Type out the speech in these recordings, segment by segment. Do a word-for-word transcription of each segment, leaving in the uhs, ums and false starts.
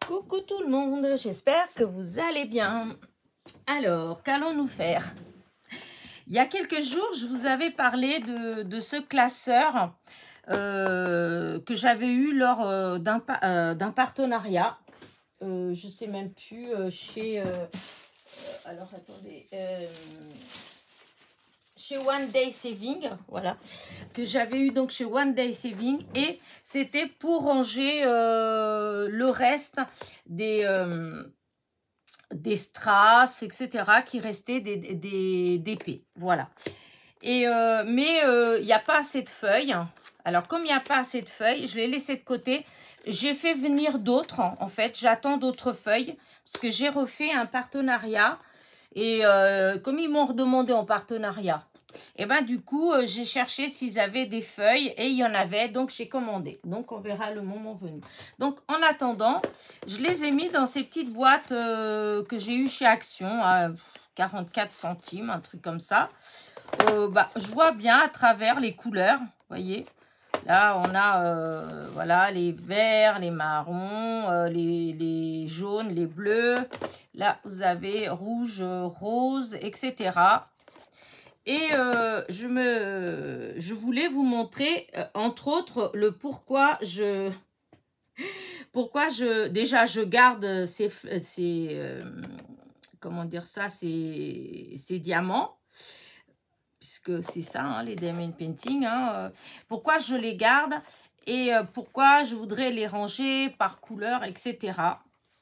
Coucou tout le monde, j'espère que vous allez bien. Alors, qu'allons-nous faire? Il y a quelques jours, je vous avais parlé de, de ce classeur euh, que j'avais eu lors euh, d'un euh, d'un partenariat. Euh, je ne sais même plus, euh, chez... Euh, alors, attendez... Euh, chez One Day Saving, voilà, que j'avais eu donc chez One Day Saving, et c'était pour ranger euh, le reste des, euh, des strass, et cetera, qui restaient des, des, d'épées, voilà. Et, euh, mais il euh, n'y a pas assez de feuilles. Alors, comme il n'y a pas assez de feuilles, je l'ai laissé de côté. J'ai fait venir d'autres, en fait. J'attends d'autres feuilles, parce que j'ai refait un partenariat. Et euh, comme ils m'ont redemandé en partenariat, et ben du coup, euh, j'ai cherché s'ils avaient des feuilles et il y en avait, donc j'ai commandé. Donc, on verra le moment venu. Donc, en attendant, je les ai mis dans ces petites boîtes euh, que j'ai eues chez Action à quarante-quatre centimes, un truc comme ça. Euh, bah, je vois bien à travers les couleurs, vous voyez. Là, on a euh, voilà, les verts, les marrons, euh, les, les jaunes, les bleus. Là, vous avez rouge, rose, et cetera. Et euh, je, me, je voulais vous montrer, euh, entre autres, le pourquoi je... Pourquoi je... Déjà, je garde ces... ces euh, comment dire ça, ces, ces diamants. Puisque c'est ça, hein, les diamond painting. Hein, euh, pourquoi je les garde et euh, pourquoi je voudrais les ranger par couleur, et cetera.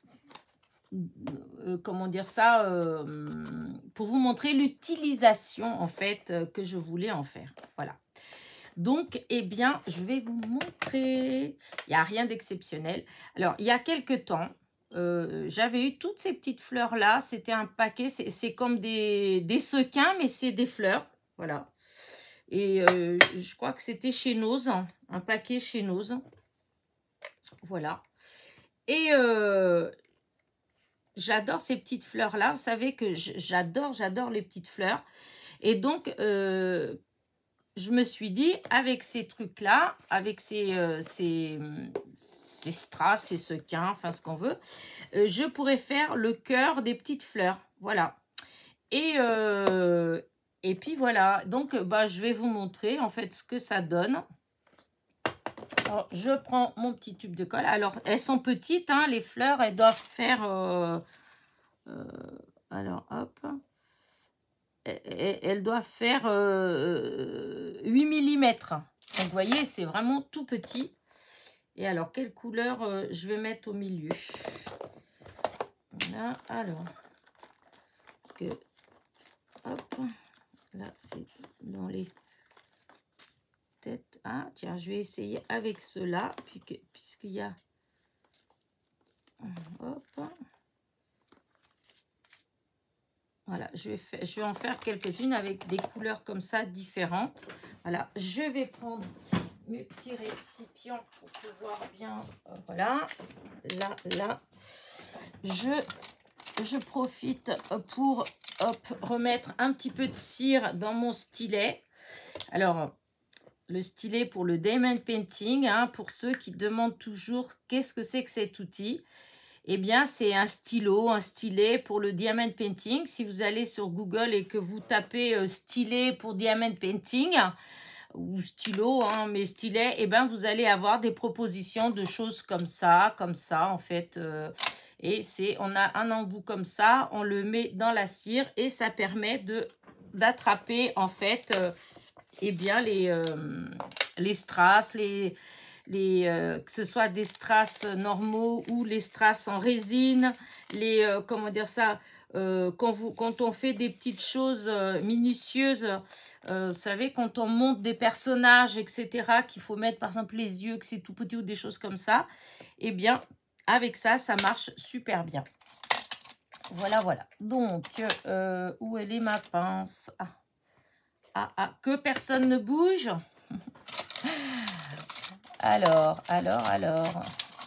Euh, comment dire ça euh, pour vous montrer l'utilisation, en fait, euh, que je voulais en faire. Voilà. Donc, eh bien, je vais vous montrer. Il n'y a rien d'exceptionnel. Alors, il y a quelques temps, euh, j'avais eu toutes ces petites fleurs-là. C'était un paquet. C'est comme des, des sequins, mais c'est des fleurs. Voilà. Et euh, je crois que c'était chez Nose, un paquet chez Nose. Voilà. Et euh, j'adore ces petites fleurs-là. Vous savez que j'adore, j'adore les petites fleurs. Et donc, euh, je me suis dit, avec ces trucs-là, avec ces, euh, ces, ces strass, ces sequins, enfin ce qu'on veut, euh, je pourrais faire le cœur des petites fleurs. Voilà. Et... Euh, Et puis voilà, donc bah, je vais vous montrer en fait ce que ça donne. Alors, je prends mon petit tube de colle. Alors, elles sont petites, hein, les fleurs, elles doivent faire... Euh, euh, alors, hop. Elles, elles doivent faire euh, huit millimètres. Donc, vous voyez, c'est vraiment tout petit. Et alors, quelle couleur euh, je vais mettre au milieu? Voilà, alors. Parce que... Hop. Là, c'est dans les têtes. Ah, tiens, je vais essayer avec cela, puisqu'il y a... Hop. Voilà, je vais, faire, je vais en faire quelques-unes avec des couleurs comme ça, différentes. Voilà, je vais prendre mes petits récipients pour pouvoir bien... Voilà, là, là. Je, je profite pour... Hop, remettre un petit peu de cire dans mon stylet. Alors, le stylet pour le diamond painting, hein, pour ceux qui demandent toujours qu'est-ce que c'est que cet outil. Eh bien, c'est un stylo, un stylet pour le diamond painting. Si vous allez sur Google et que vous tapez euh, stylet pour diamond painting, ou stylo, hein, mais stylet, eh bien, vous allez avoir des propositions de choses comme ça, comme ça, en fait. Euh, et c'est, on a un embout comme ça, on le met dans la cire et ça permet de d'attraper, en fait, euh, eh bien, les, euh, les strass, les, les, euh, que ce soit des strass normaux ou les strass en résine, les, euh, comment dire ça, Euh, quand, vous, quand on fait des petites choses euh, minutieuses, euh, vous savez, quand on monte des personnages, et cetera, qu'il faut mettre par exemple les yeux, que c'est tout petit ou des choses comme ça, eh bien, avec ça, ça marche super bien. Voilà, voilà. Donc, euh, où elle est ma pince? Ah, ah, ah, que personne ne bouge. Alors, alors, alors...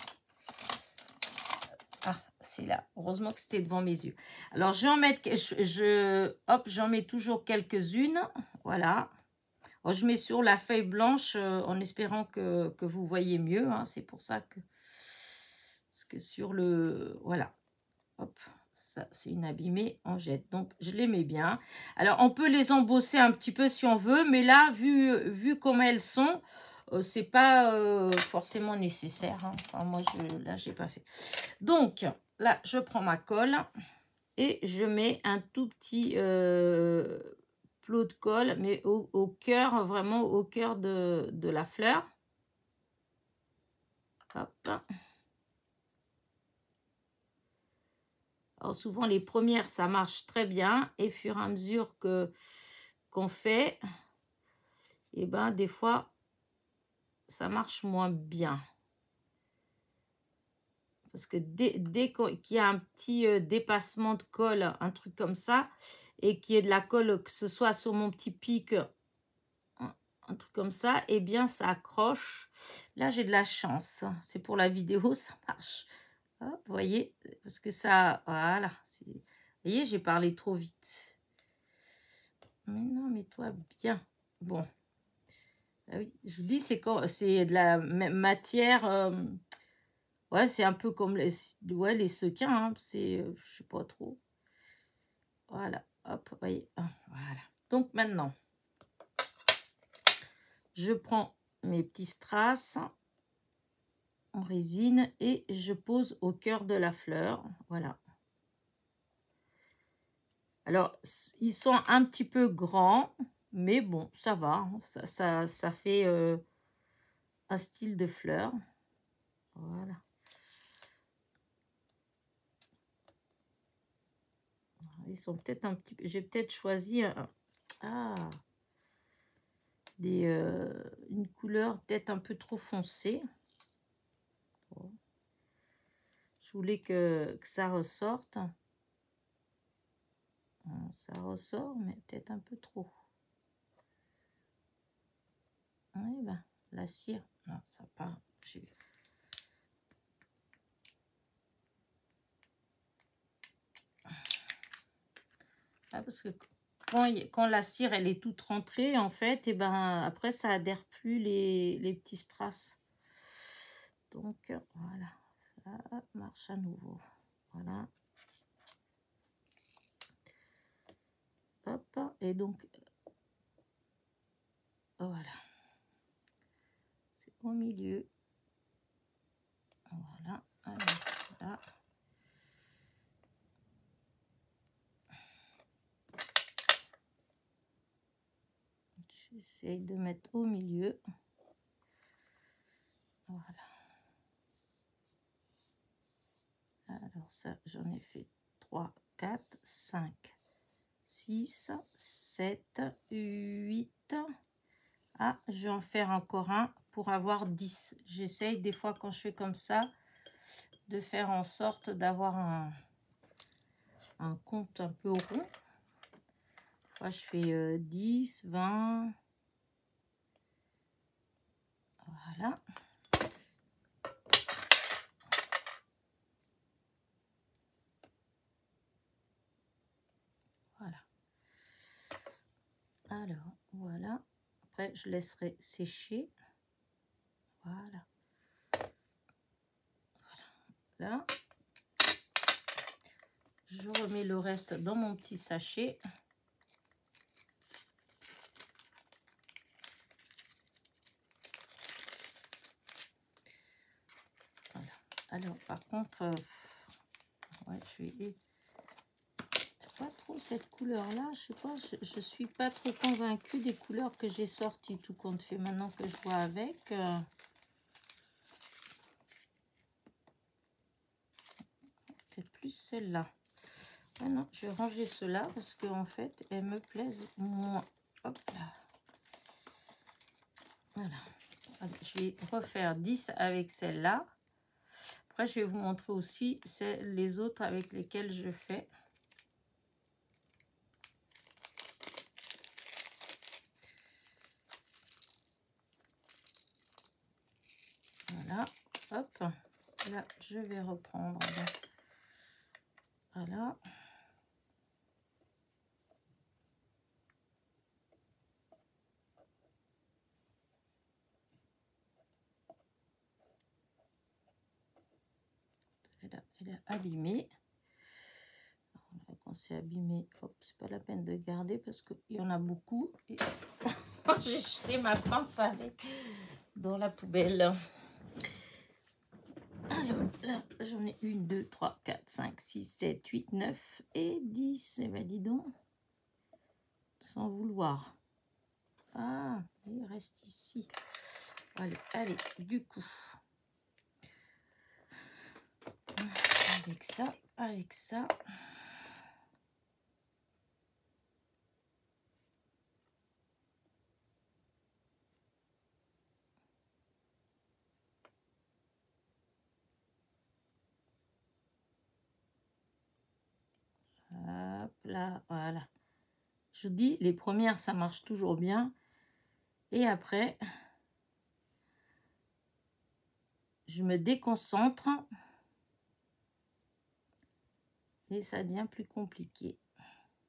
là. Heureusement que c'était devant mes yeux. Alors, je vais en mettre, je, je hop, j'en mets toujours quelques-unes. Voilà. Alors, je mets sur la feuille blanche euh, en espérant que, que vous voyez mieux. Hein. C'est pour ça que... Parce que sur le... Voilà. Hop. Ça, c'est une abîmée, on jette. Donc, je les mets bien. Alors, on peut les embosser un petit peu si on veut. Mais là, vu, vu comme elles sont, euh, c'est pas euh, forcément nécessaire. Hein. Enfin, moi, je, là, j'ai pas fait. Donc, là, je prends ma colle. Et je mets un tout petit euh, plot de colle. Mais au, au cœur, vraiment au cœur de, de la fleur. Hop. Alors souvent les premières ça marche très bien et au fur et à mesure que qu'on fait, et ben des fois ça marche moins bien. Parce que dès, dès qu'il y a un petit euh, dépassement de colle, un truc comme ça, et qu'il y ait de la colle, que ce soit sur mon petit pic, un, un truc comme ça, et bien ça accroche. Là j'ai de la chance, c'est pour la vidéo, ça marche. Ah, vous voyez, parce que ça, voilà. Vous voyez, j'ai parlé trop vite. Mais non, mais toi, bien. Bon. Ah oui, je vous dis, c'est quand c'est de la matière. Euh, ouais, c'est un peu comme les, ouais, les sequins. Hein, c'est, euh, je sais pas trop. Voilà. Hop, vous voyez. Voilà. Donc maintenant, je prends mes petits strass en résine et je pose au cœur de la fleur. Voilà. Alors, ils sont un petit peu grands, mais bon, ça va. Ça, ça, ça fait euh, un style de fleur. Voilà. Ils sont peut-être un petit peu... J'ai peut-être choisi un, ah, des, euh, une couleur peut-être un peu trop foncée. Bon. Je voulais que, que ça ressorte. Ça ressort, mais peut-être un peu trop. Oui, ben, la cire. Non, ça part. Ah, parce que quand, quand la cire elle est toute rentrée, en fait, et ben après ça adhère plus les, les petits strass. Donc voilà, ça marche à nouveau. Voilà. Hop, et donc voilà. C'est au milieu. Voilà. Alors, là. J'essaye de mettre au milieu. Voilà. Alors ça, j'en ai fait trois, quatre, cinq, six, sept, huit. Ah, je vais en faire encore un pour avoir dix. J'essaye des fois quand je fais comme ça de faire en sorte d'avoir un, un compte un peu rond. Moi, je fais euh, dix, vingt. Voilà. Voilà. Alors, voilà. Après, je laisserai sécher. Voilà. Voilà. Là. Je remets le reste dans mon petit sachet. Voilà. Alors, par contre, euh, ouais, je vais... pas trop cette couleur là, je sais pas, je, je suis pas trop convaincue des couleurs que j'ai sorties, tout compte fait maintenant que je vois avec. Euh... Peut-être plus celle-là. Ah non, je vais ranger cela parce que en fait, elles me plaisent moins. Hop là. Voilà. Allez, je vais refaire dix avec celle-là. Après, je vais vous montrer aussi les autres avec lesquelles je fais. Voilà, hop, là je vais reprendre. Voilà. elle est abîmée. Quand c'est abîmé, c'est pas la peine de garder parce qu'il y en a beaucoup. Et j'ai jeté ma pince avec dans la poubelle. Alors là, j'en ai une, deux, trois, quatre, cinq, six, sept, huit, neuf et dix. Eh bien, dis donc, sans vouloir. Ah, il reste ici. Allez, allez, du coup. Avec ça, avec ça. Hop là, voilà. Je vous dis, les premières, ça marche toujours bien. Et après, je me déconcentre. Et ça devient plus compliqué. En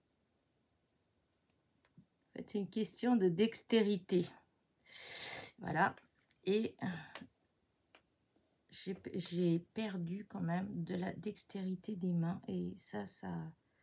fait, c'est une question de dextérité. Voilà. Et j'ai perdu quand même de la dextérité des mains. Et ça, ça,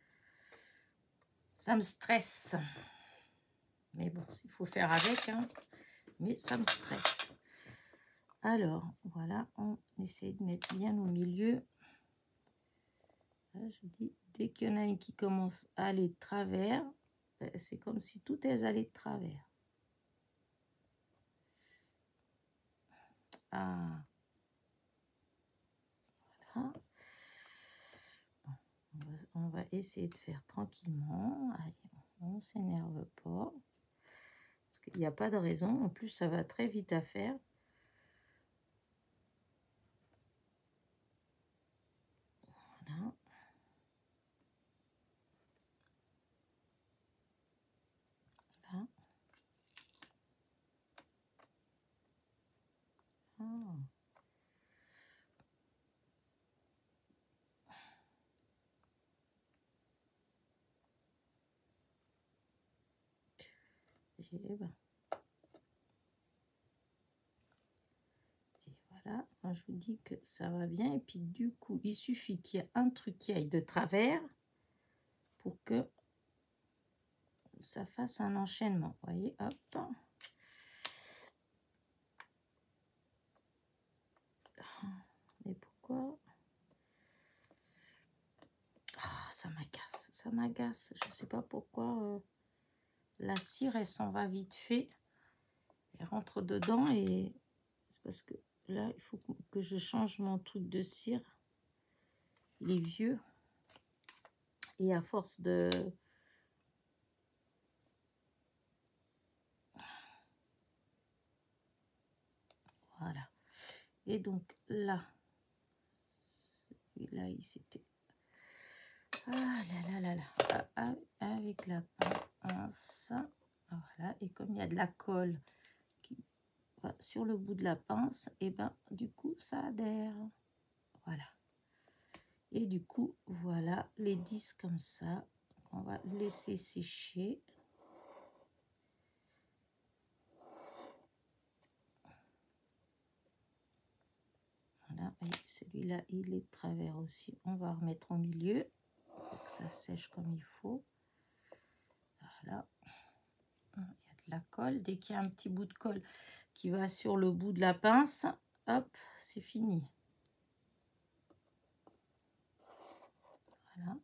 ça me stresse. Mais bon, il faut faire avec. Hein. Mais ça me stresse. Alors, voilà. On essaie de mettre bien au milieu. Là, je dis, dès qu'il y en a une qui commence à aller de travers, c'est comme si toutes elles allaient de travers. Ah. Voilà. On va, on va essayer de faire tranquillement. Allez, on ne s'énerve pas. Parce qu'il n'y a pas de raison. En plus, ça va très vite à faire. Voilà. Là. Ah. Et ben. Et voilà, quand je vous dis que ça va bien, et puis du coup, il suffit qu'il y ait un truc qui aille de travers pour que ça fasse un enchaînement. Vous voyez, hop. Mais pourquoi? Oh, ça m'agace, ça m'agace. Je ne sais pas pourquoi euh, la cire, elle s'en va vite fait. Elle rentre dedans et c'est parce que là, il faut que je change mon truc de cire. Il est vieux. Et à force de... Voilà. Et donc là, celui-là, il s'était... Ah là là là là. Ah, avec la pince. Voilà. Et comme il y a de la colle qui va sur le bout de la pince, et ben du coup, ça adhère. Voilà. Et du coup, voilà les dix comme ça. On va laisser sécher. Voilà, et celui-là, il est de travers aussi. On va remettre au milieu pour que ça sèche comme il faut. Voilà. Il y a de la colle. Dès qu'il y a un petit bout de colle qui va sur le bout de la pince, hop, c'est fini. Voilà.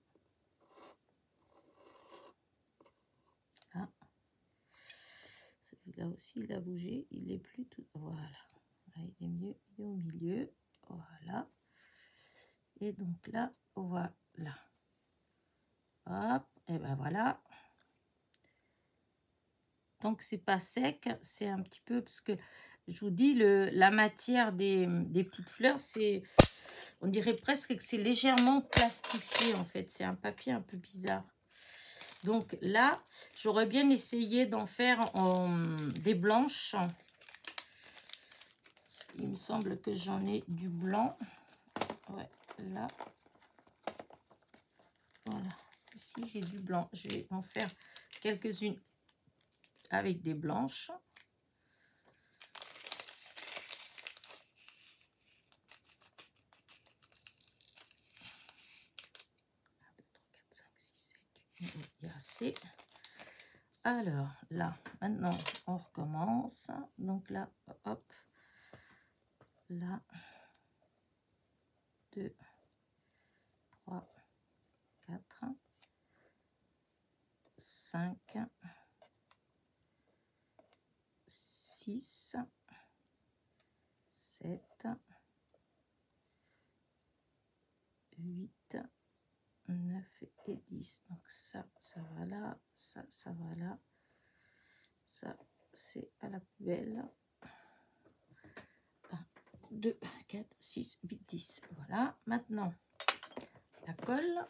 Là. Celui-là aussi, il a bougé. Il est plus tout... Voilà. Là, il est mieux. Il est au milieu. Voilà. Et donc là, voilà. Hop. Et ben voilà. Donc c'est pas sec, c'est un petit peu parce que je vous dis le la matière des, des petites fleurs, c'est on dirait presque que c'est légèrement plastifié en fait, c'est un papier un peu bizarre. Donc là, j'aurais bien essayé d'en faire en des blanches. Parce qu'il me semble que j'en ai du blanc. Ouais, là. Voilà, ici j'ai du blanc. Je vais en faire quelques-unes avec des blanches. Il y a assez. Alors, là, maintenant, on recommence. Donc là, hop. Là. deux, trois, quatre, cinq, six, sept, huit, neuf et dix. Donc ça, ça va là, ça, ça va là. Ça, c'est à la poubelle. un, deux, quatre, six, huit, dix. Voilà. Maintenant, la colle.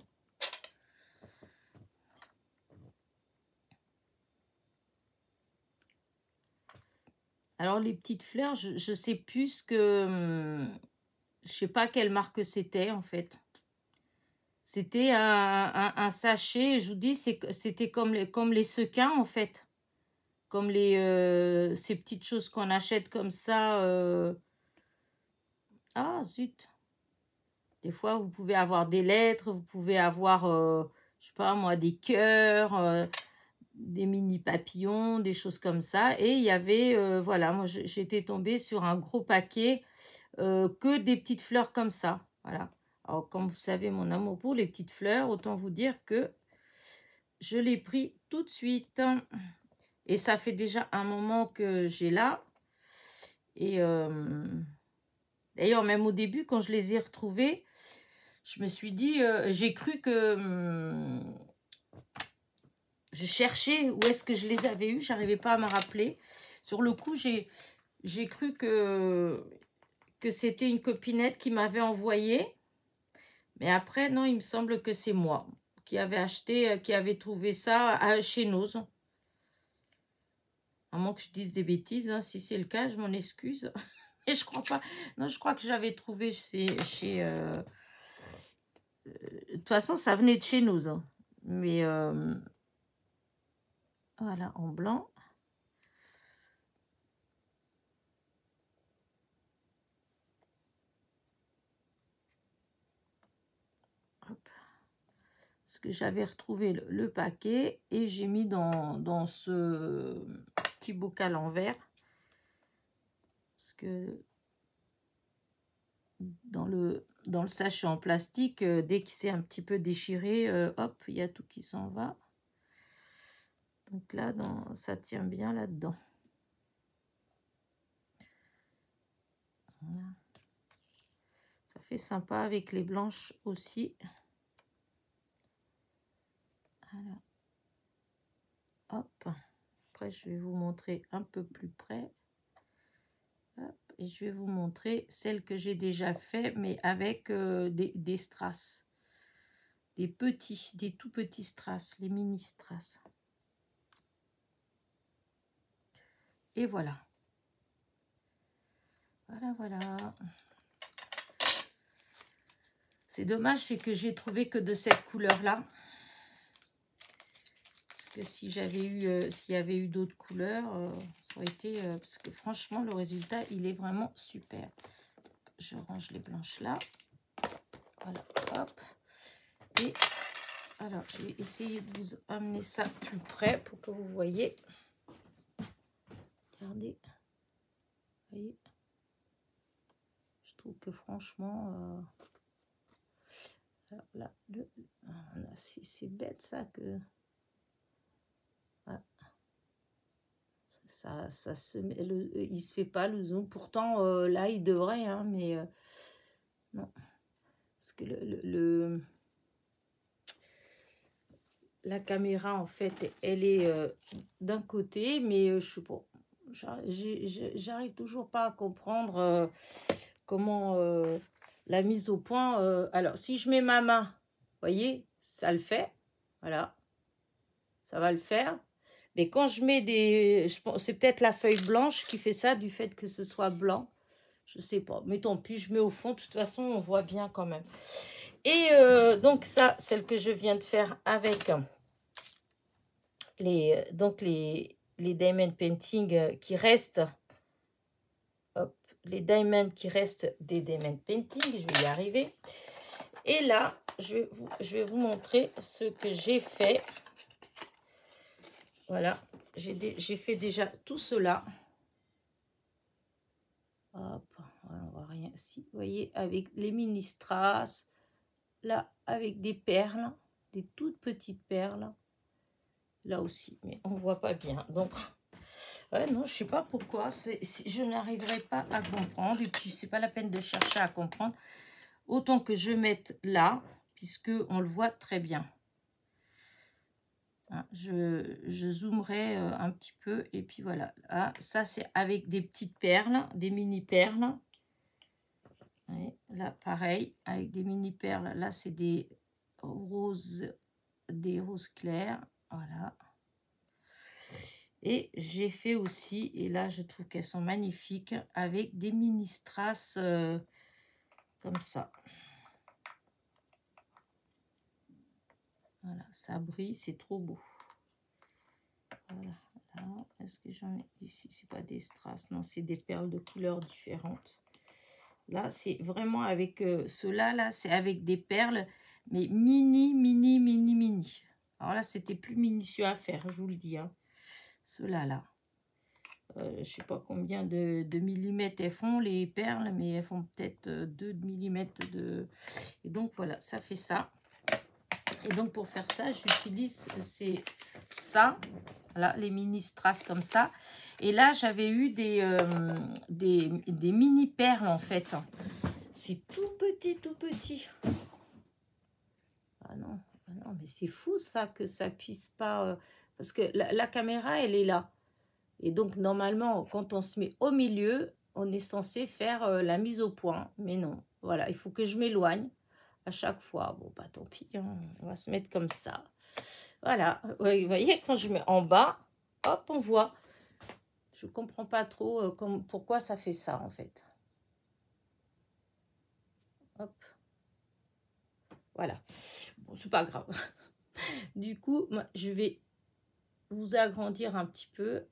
Alors, les petites fleurs, je ne sais plus ce que... Je sais pas quelle marque c'était, en fait. C'était un, un, un sachet, je vous dis, c'était comme les, comme les sequins, en fait. Comme les, euh, ces petites choses qu'on achète comme ça. Euh... Ah, zut. Des fois, vous pouvez avoir des lettres, vous pouvez avoir, euh, je sais pas moi, des cœurs... Euh... des mini papillons, des choses comme ça. Et il y avait, euh, voilà, moi j'étais tombée sur un gros paquet euh, que des petites fleurs comme ça. Voilà. Alors, comme vous savez, mon amour pour les petites fleurs, autant vous dire que je l'ai pris tout de suite. Et ça fait déjà un moment que j'ai là. Et euh, d'ailleurs, même au début, quand je les ai retrouvés, je me suis dit, euh, j'ai cru que... Hum, je cherchais où est-ce que je les avais eus, j'arrivais pas à me rappeler. Sur le coup, j'ai j'ai cru que, que c'était une copinette qui m'avait envoyé. Mais après, non, il me semble que c'est moi qui avait acheté, qui avait trouvé ça à, chez Nose. À moins que je dise des bêtises, hein. Si c'est le cas, je m'en excuse. Et je crois pas. Non, je crois que j'avais trouvé chez... chez euh... De toute façon, ça venait de chez Nose. Hein. Mais... Euh... Voilà, en blanc. Hop. Parce que j'avais retrouvé le, le paquet et j'ai mis dans, dans ce petit bocal en verre. Parce que dans le, dans le sachet en plastique, euh, dès qu'il s'est un petit peu déchiré, euh, hop, il y a tout qui s'en va. Donc là, dans, ça tient bien là-dedans. Voilà. Ça fait sympa avec les blanches aussi. Voilà. Hop. Après, je vais vous montrer un peu plus près. Hop. Et je vais vous montrer celle que j'ai déjà fait, mais avec euh, des, des strass. Des petits, des tout petits strass, les mini strass. Et voilà. Voilà, voilà. C'est dommage, c'est que j'ai trouvé que de cette couleur-là. Parce que si j'avais eu, euh, s'il y avait eu d'autres couleurs, euh, ça aurait été... Euh, parce que franchement, le résultat, il est vraiment super. Je range les blanches là. Voilà, hop. Et alors, je vais essayer de vous amener ça plus près pour que vous voyez. Regardez. Vous voyez? Je trouve que franchement... Euh, alors là, le, là c'est bête ça que... Voilà. Ça, ça se met, le, il se fait pas le zoom. Pourtant, euh, là, il devrait, hein, mais euh, non. Parce que le, le, le... la caméra, en fait, elle est euh, d'un côté, mais euh, je sais pas. J'arrive toujours pas à comprendre euh, comment euh, la mise au point. Euh, alors, si je mets ma main, vous voyez, ça le fait. Voilà. Ça va le faire. Mais quand je mets des... C'est peut-être la feuille blanche qui fait ça, du fait que ce soit blanc. Je sais pas. Mais tant pis, je mets au fond. De toute façon, on voit bien quand même. Et euh, donc ça, celle que je viens de faire avec les, donc les, les diamond painting qui restent. Hop, les diamonds qui restent des diamond painting. Je vais y arriver. Et là, je vais vous, je vais vous montrer ce que j'ai fait. Voilà, j'ai fait déjà tout cela. Hop, on voit rien ici. Vous voyez, avec les mini strass, là, avec des perles, des toutes petites perles. Là aussi, mais on ne voit pas bien. Donc, ouais, non, je ne sais pas pourquoi. C'est, c'est, je n'arriverai pas à comprendre. Et puis, ce n'est pas la peine de chercher à comprendre. Autant que je mette là, puisque on le voit très bien. Je, je zoomerai un petit peu et puis voilà. Ah, ça, c'est avec des petites perles, des mini perles. Et là, pareil, avec des mini perles. Là, c'est des roses, des roses clairs. Voilà. Et j'ai fait aussi, et là, je trouve qu'elles sont magnifiques, avec des mini strass euh, comme ça. Voilà, ça brille, c'est trop beau. Voilà, là, est-ce que j'en ai ici? C'est pas des strass, non, c'est des perles de couleurs différentes. Là, c'est vraiment avec euh, ceux-là, là, c'est avec des perles, mais mini, mini, mini, mini. Alors là, c'était plus minutieux à faire, je vous le dis. Hein. Ceux-là, là. Euh, je ne sais pas combien de, de millimètres elles font, les perles, mais elles font peut-être deux millimètres de... Et donc, voilà, ça fait ça. Et donc, pour faire ça, j'utilise c'est ça, là, les mini strass comme ça. Et là, j'avais eu des, euh, des, des mini perles, en fait. C'est tout petit, tout petit. Ah non, ah non mais c'est fou, ça, que ça puisse pas... Euh, parce que la, la caméra, elle est là. Et donc, normalement, quand on se met au milieu, on est censé faire euh, la mise au point. Mais non, voilà, il faut que je m'éloigne. À chaque fois, bon, bah tant pis, hein. On va se mettre comme ça. Voilà, vous voyez, quand je mets en bas, hop, on voit. Je ne comprends pas trop euh, comme, pourquoi ça fait ça, en fait. Hop. Voilà. Bon, c'est pas grave. Du coup, moi, je vais vous agrandir un petit peu.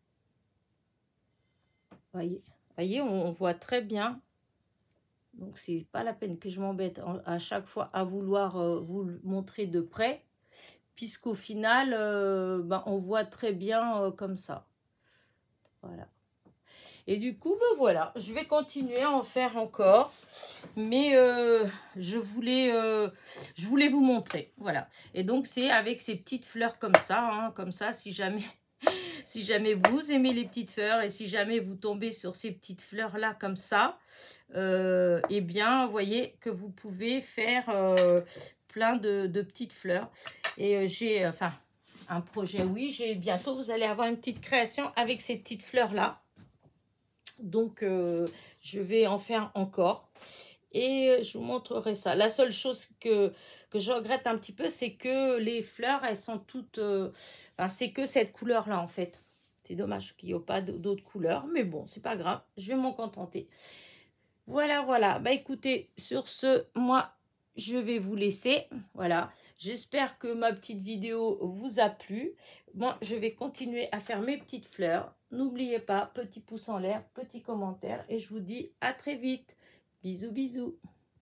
Voyez, voyez, on voit très bien. Donc, c'est pas la peine que je m'embête à chaque fois à vouloir euh, vous le montrer de près, puisqu'au final, euh, ben, on voit très bien euh, comme ça. Voilà. Et du coup, ben voilà, je vais continuer à en faire encore. Mais euh, je, voulais, euh, je voulais vous montrer. Voilà. Et donc, c'est avec ces petites fleurs comme ça. Hein, comme ça, si jamais... Si jamais vous aimez les petites fleurs et si jamais vous tombez sur ces petites fleurs-là comme ça, euh, eh bien, vous voyez que vous pouvez faire euh, plein de, de petites fleurs. Et euh, j'ai, enfin, un projet, oui, j'ai bientôt, vous allez avoir une petite création avec ces petites fleurs-là. Donc, euh, je vais en faire encore. Et je vous montrerai ça. La seule chose que, que je regrette un petit peu, c'est que les fleurs, elles sont toutes... Euh, enfin, c'est que cette couleur-là, en fait. C'est dommage qu'il n'y ait pas d'autres couleurs. Mais bon, c'est pas grave. Je vais m'en contenter. Voilà, voilà. Bah, écoutez, sur ce, moi, je vais vous laisser. Voilà. J'espère que ma petite vidéo vous a plu. Moi, je vais continuer à faire mes petites fleurs. N'oubliez pas, petit pouce en l'air, petit commentaire. Et je vous dis à très vite. Bisous, bisous.